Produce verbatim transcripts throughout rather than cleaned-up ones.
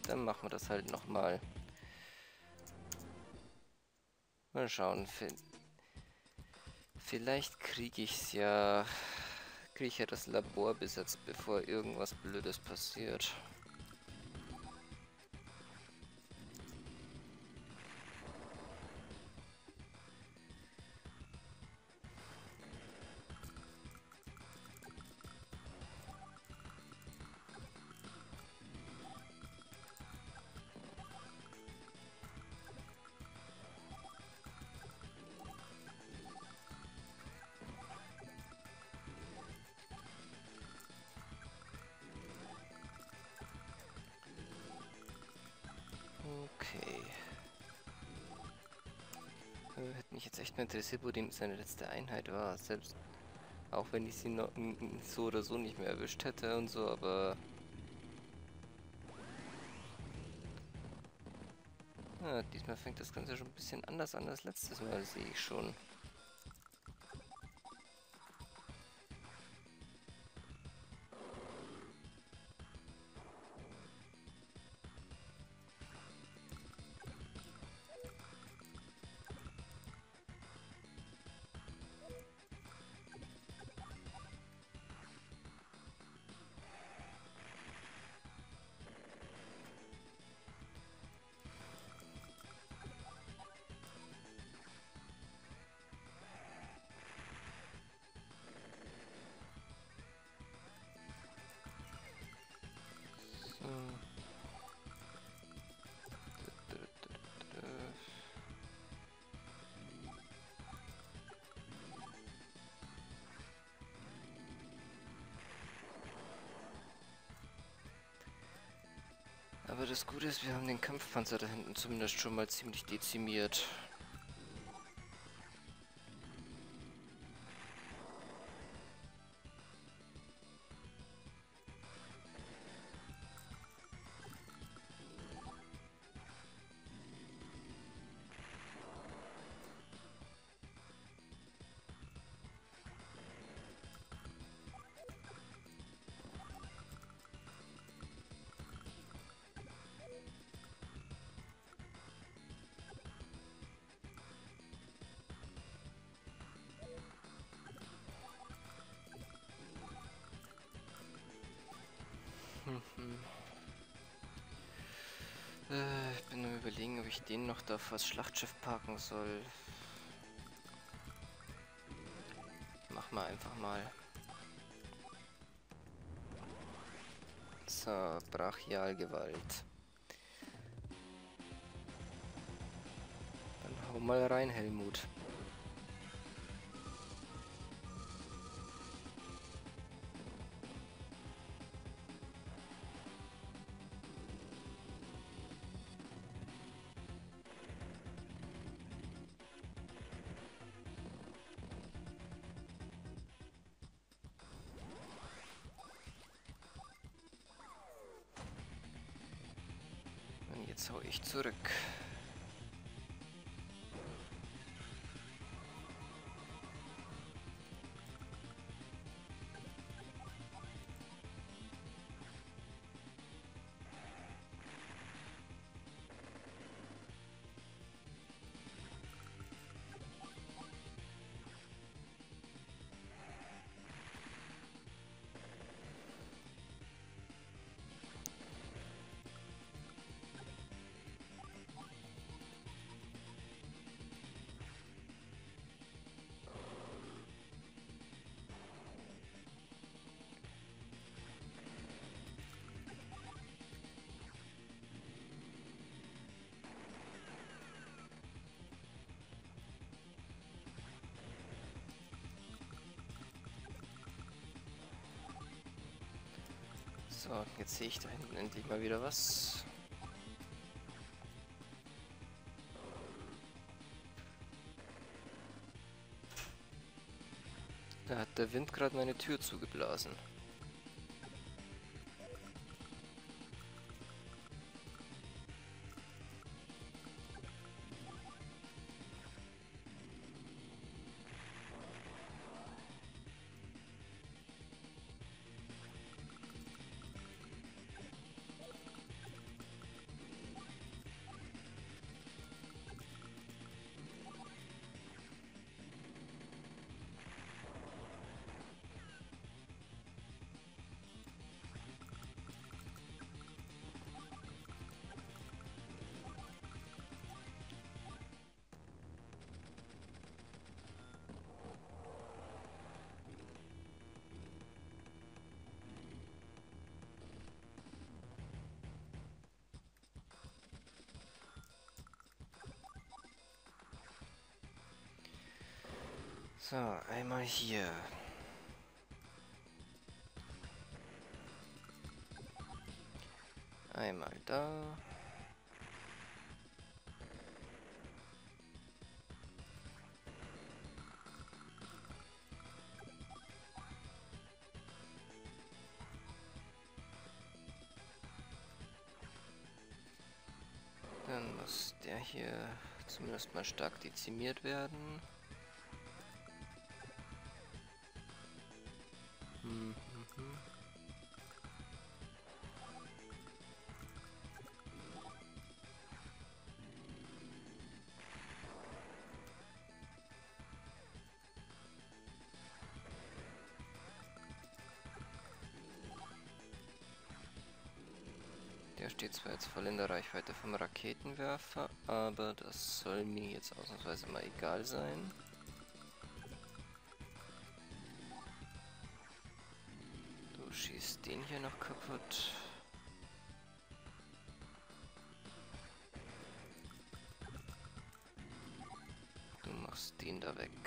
Dann machen wir das halt nochmal. Mal schauen. Vielleicht kriege ich es ja. Kriege ich ja das Labor besetzt, bevor irgendwas Blödes passiert. Okay. Äh, hätte mich jetzt echt mal interessiert, wo die seine letzte Einheit war. Selbst auch wenn ich sie noch so oder so nicht mehr erwischt hätte und so, aber ja, diesmal fängt das Ganze schon ein bisschen anders an als letztes Mal, sehe ich schon. So. Aber das Gute ist, wir haben den Kampfpanzer da hinten zumindest schon mal ziemlich dezimiert. Mhm. Äh, ich bin am Überlegen, ob ich den noch da vor das Schlachtschiff parken soll. Mach mal einfach mal. So, Brachialgewalt. Dann hau mal rein, Helmut. Und jetzt hau ich zurück. So, jetzt sehe ich da hinten endlich mal wieder was. Da hat der Wind gerade meine Tür zugeblasen. So, einmal hier. Einmal da. Dann muss der hier zumindest mal stark dezimiert werden. Hm, hm, hm. Der steht zwar jetzt voll in der Reichweite vom Raketenwerfer, aber das soll mir jetzt ausnahmsweise mal egal sein. Du schießt den hier noch kaputt. Du machst den da weg.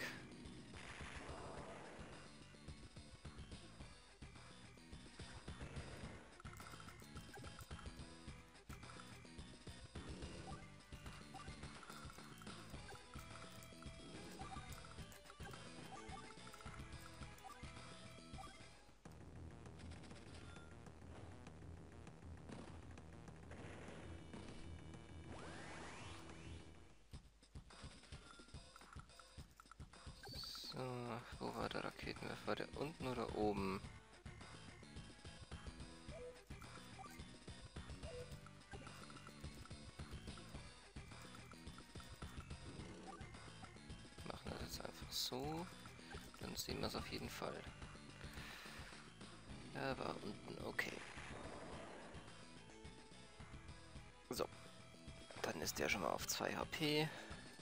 So, wo war der Raketenwerfer? War der unten oder oben? Machen das jetzt einfach so. Dann sehen wir es auf jeden Fall. Er war unten, okay. So. Dann ist der schon mal auf zwei H P.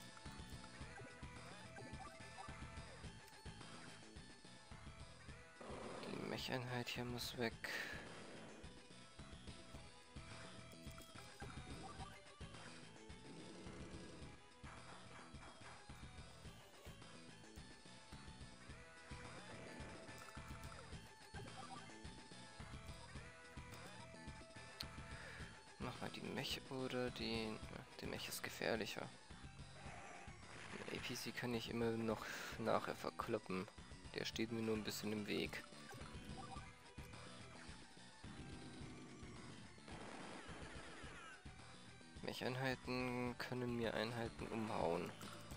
Die Mech-Einheit hier muss weg. Mach mal die Mech oder die... Die Mech ist gefährlicher. Den A P C kann ich immer noch nachher verkloppen. Der steht mir nur ein bisschen im Weg. Mech-Einheiten können mir Einheiten umhauen.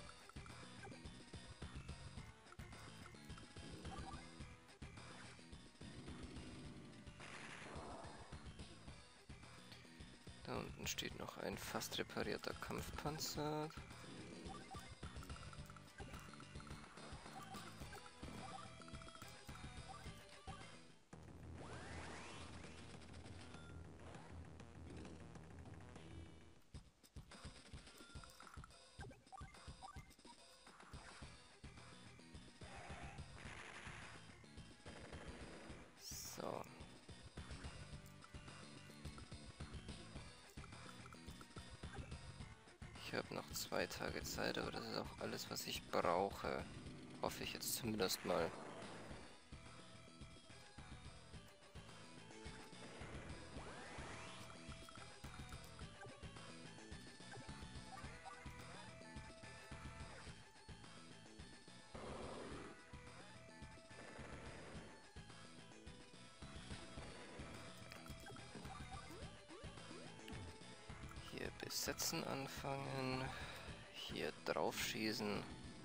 Da unten steht noch ein fast reparierter Kampfpanzer. So. Ich habe noch zwei Tage Zeit, aber das ist auch alles, was ich brauche. Hoffe ich jetzt zumindest mal. Hier besetzen anfangen. Hier drauf schießen.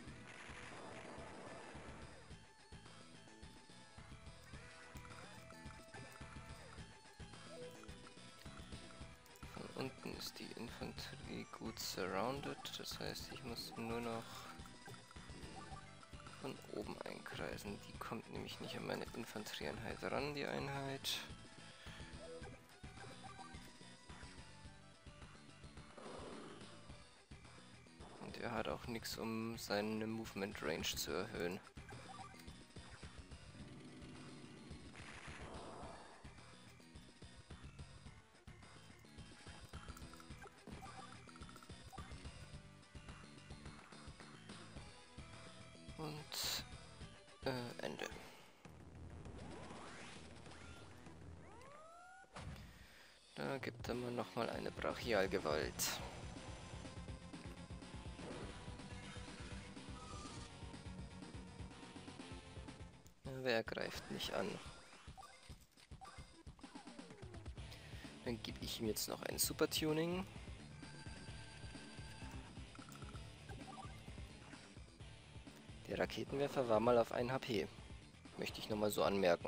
Von unten ist die Infanterie gut surrounded. Das heißt, ich muss nur noch von oben einkreisen. Die kommt nämlich nicht an meine Infanterieeinheit ran, die Einheit. Und er hat auch nichts, um seine Movement Range zu erhöhen. Und äh, Ende. Da gibt er mir nochmal eine Brachialgewalt. Wer greift nicht an? Dann gebe ich ihm jetzt noch ein Super Tuning. Der Raketenwerfer war mal auf ein H P. Möchte ich nochmal so anmerken.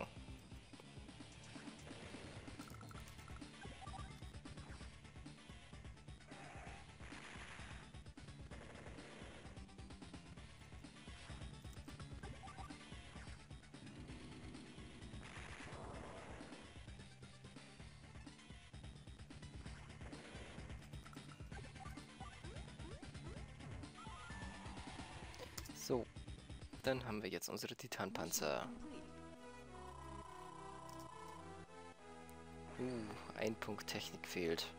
So, dann haben wir jetzt unsere Titanpanzer. Uh, ein Punkt Technik fehlt.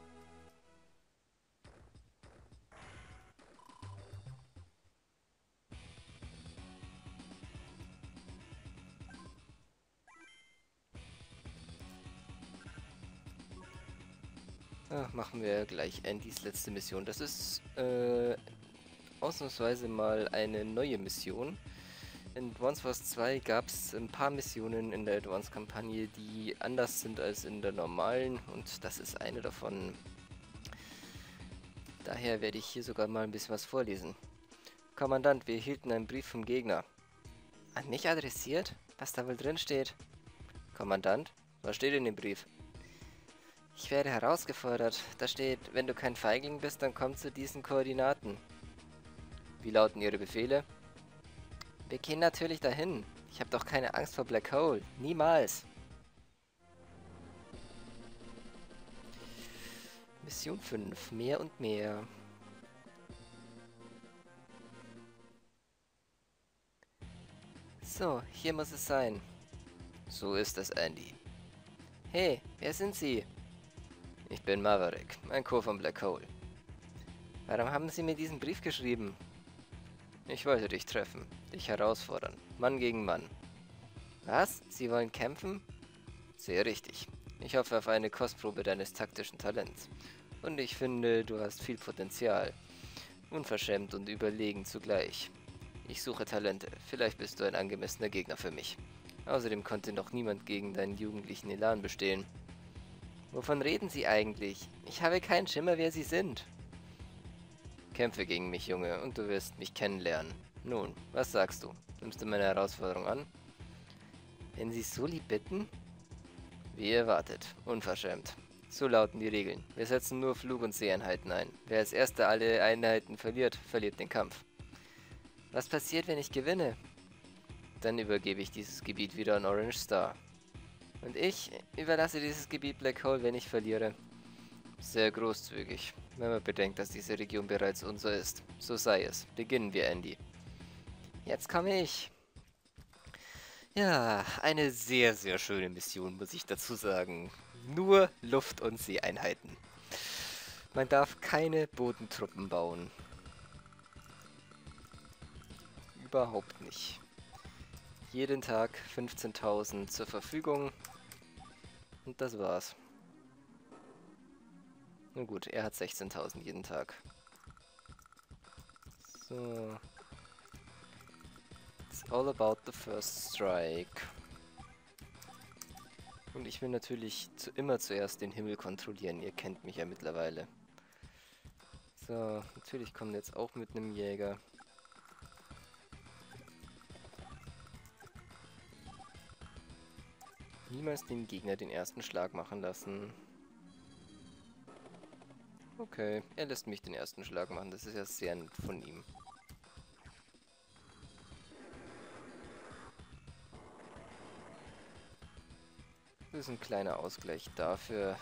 Ah, machen wir gleich Andys letzte Mission. Das ist äh, ausnahmsweise mal eine neue Mission. In Advance Wars zwei gab es ein paar Missionen in der Advance-Kampagne, die anders sind als in der normalen, und das ist eine davon. Daher werde ich hier sogar mal ein bisschen was vorlesen. Kommandant, wir erhielten einen Brief vom Gegner. An mich adressiert? Was da wohl drin steht? Kommandant, was steht in dem Brief? Ich werde herausgefordert. Da steht, wenn du kein Feigling bist, dann komm zu diesen Koordinaten. Wie lauten Ihre Befehle? Wir gehen natürlich dahin. Ich habe doch keine Angst vor Black Hole. Niemals. Mission fünf. Mehr und mehr. So, hier muss es sein. So ist es, Andy. Hey, wer sind Sie? Ich bin Maverick, ein Co. von Black Hole. Warum haben Sie mir diesen Brief geschrieben? Ich wollte dich treffen, dich herausfordern. Mann gegen Mann. Was? Sie wollen kämpfen? Sehr richtig. Ich hoffe auf eine Kostprobe deines taktischen Talents. Und ich finde, du hast viel Potenzial. Unverschämt und überlegen zugleich. Ich suche Talente. Vielleicht bist du ein angemessener Gegner für mich. Außerdem konnte noch niemand gegen deinen jugendlichen Elan bestehen. Wovon reden Sie eigentlich? Ich habe keinen Schimmer, wer Sie sind. Kämpfe gegen mich, Junge, und du wirst mich kennenlernen. Nun, was sagst du? Nimmst du meine Herausforderung an? Wenn Sie so lieb bitten? Wie erwartet. Unverschämt. So lauten die Regeln. Wir setzen nur Flug- und Seeeinheiten ein. Wer als erster alle Einheiten verliert, verliert den Kampf. Was passiert, wenn ich gewinne? Dann übergebe ich dieses Gebiet wieder an Orange Star. Und ich überlasse dieses Gebiet Black Hole, wenn ich verliere. Sehr großzügig, wenn man bedenkt, dass diese Region bereits unser ist. So sei es. Beginnen wir, Andy. Jetzt komme ich. Ja, eine sehr, sehr schöne Mission, muss ich dazu sagen. Nur Luft- und Seeeinheiten. Man darf keine Bodentruppen bauen. Überhaupt nicht. Jeden Tag fünfzehntausend zur Verfügung. Und das war's. Na gut, er hat sechzehntausend jeden Tag. So. It's all about the first strike. Und ich will natürlich zu, immer zuerst den Himmel kontrollieren. Ihr kennt mich ja mittlerweile. So, natürlich kommen wir jetzt auch mit einem Jäger. Niemals den Gegner den ersten Schlag machen lassen. Okay, er lässt mich den ersten Schlag machen. Das ist ja sehr nett von ihm. Das ist ein kleiner Ausgleich dafür,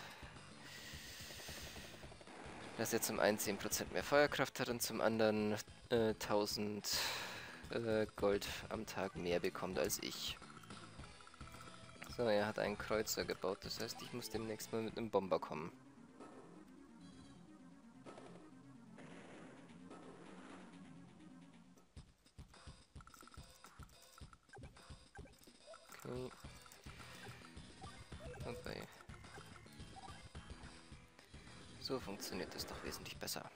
dass er zum einen zehn Prozent mehr Feuerkraft hat und zum anderen äh, tausend äh, Gold am Tag mehr bekommt als ich. So, er hat einen Kreuzer gebaut, das heißt, ich muss demnächst mal mit einem Bomber kommen. Hm. Okay. So funktioniert das doch wesentlich besser.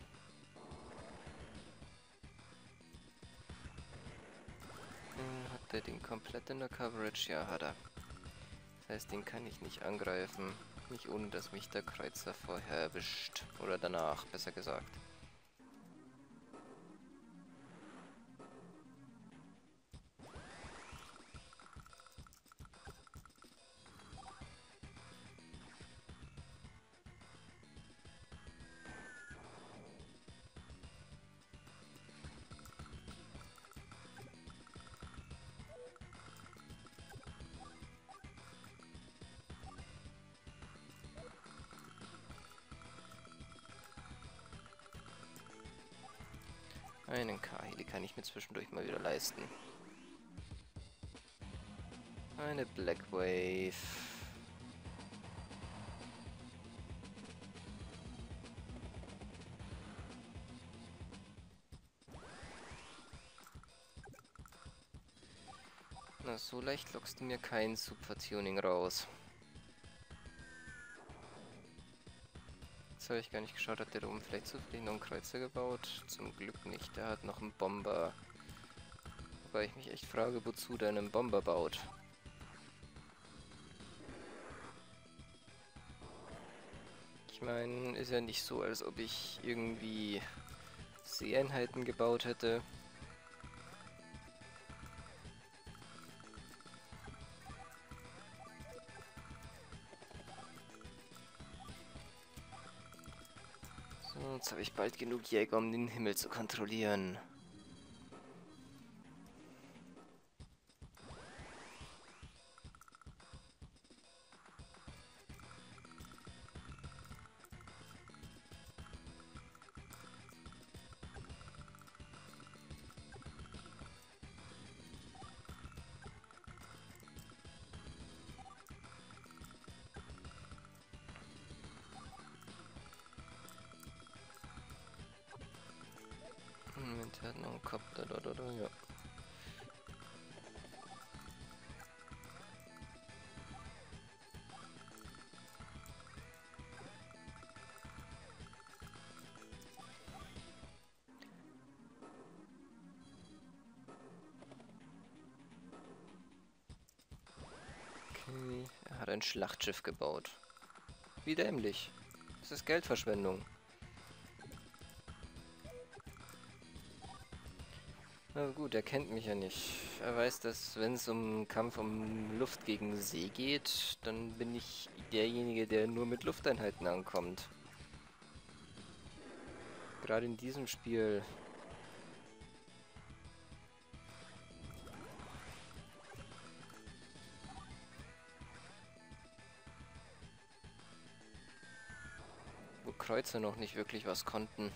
Hm, hat der den komplett in der Coverage? Ja, hat er. Das heißt, den kann ich nicht angreifen. Nicht ohne, dass mich der Kreuzer vorher erwischt. Oder danach, besser gesagt. Einen Kahili kann ich mir zwischendurch mal wieder leisten. Eine Black Wave. Na, so leicht lockst du mir kein Super-Tuning raus. Jetzt habe ich gar nicht geschaut, hat der da oben vielleicht zufällig noch einen Kreuzer gebaut? Zum Glück nicht, der hat noch einen Bomber. Wobei ich mich echt frage, wozu der einen Bomber baut. Ich meine, ist ja nicht so, als ob ich irgendwie Seeeinheiten gebaut hätte. So, jetzt habe ich bald genug Jäger, um den Himmel zu kontrollieren. Moment, er hat noch einen Kopf, da, da, da, da, ja. Okay, er hat ein Schlachtschiff gebaut. Wie dämlich. Das ist Geldverschwendung. Na gut, er kennt mich ja nicht. Er weiß, dass wenn es um Kampf um Luft gegen See geht, dann bin ich derjenige, der nur mit Lufteinheiten ankommt. Gerade in diesem Spiel. Wo Kreuzer noch nicht wirklich was konnten.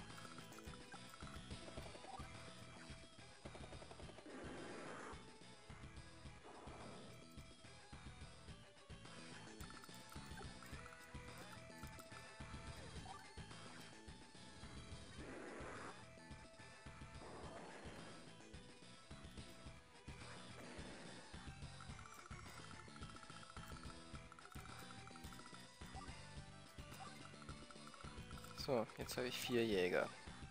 So, jetzt habe ich vier Jäger.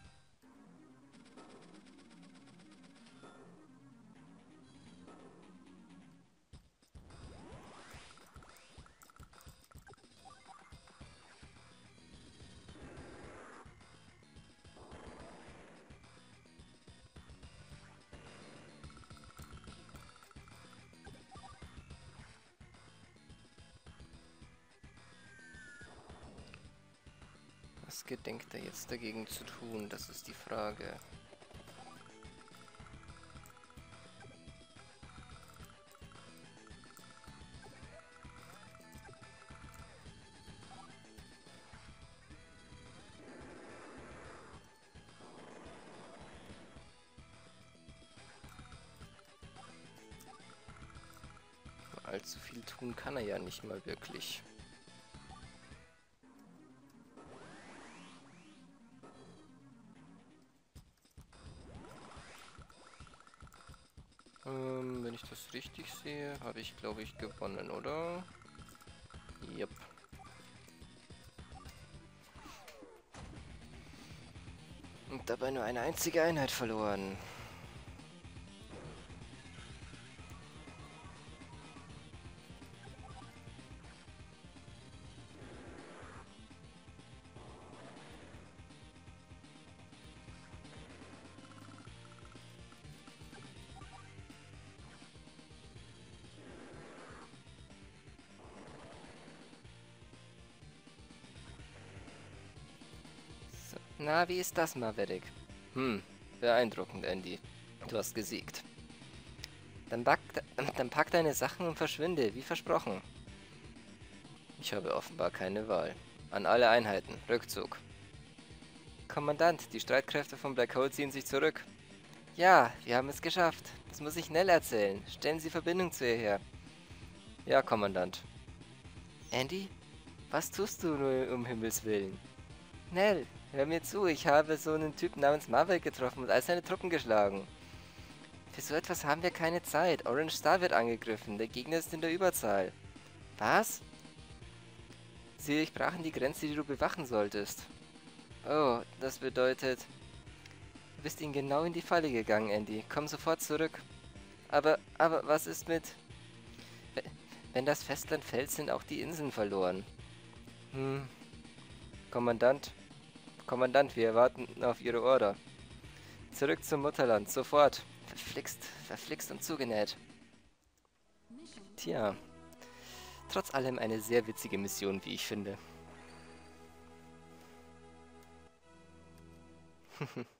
Was gedenkt er jetzt dagegen zu tun? Das ist die Frage. Allzu viel tun kann er ja nicht mal wirklich. Ähm, wenn ich das das richtig sehe, habe ich, glaube ich, gewonnen, oder? Yep. Und dabei nur eine einzige Einheit verloren. So. Na, wie ist das, Maverick? Hm, beeindruckend, Andy. Du hast gesiegt. Dann, back, dann pack deine Sachen und verschwinde, wie versprochen. Ich habe offenbar keine Wahl. An alle Einheiten, Rückzug. Kommandant, die Streitkräfte von Black Hole ziehen sich zurück. Ja, wir haben es geschafft. Das muss ich Nell erzählen. Stellen Sie Verbindung zu ihr her. Ja, Kommandant. Andy? Was tust du nur um Himmels Willen? Nell, hör mir zu. Ich habe so einen Typ namens Maverick getroffen und all seine Truppen geschlagen. Für so etwas haben wir keine Zeit. Orange Star wird angegriffen. Der Gegner ist in der Überzahl. Was? Sie brachen die Grenze, die du bewachen solltest. Oh, das bedeutet... Du bist ihnen genau in die Falle gegangen, Andy. Komm sofort zurück. Aber, aber was ist mit... Wenn das Festland fällt, sind auch die Inseln verloren. Hm. Kommandant. Kommandant, wir warten auf Ihre Order. Zurück zum Mutterland, sofort. Verflixt, verflixt und zugenäht. Tja. Trotz allem eine sehr witzige Mission, wie ich finde.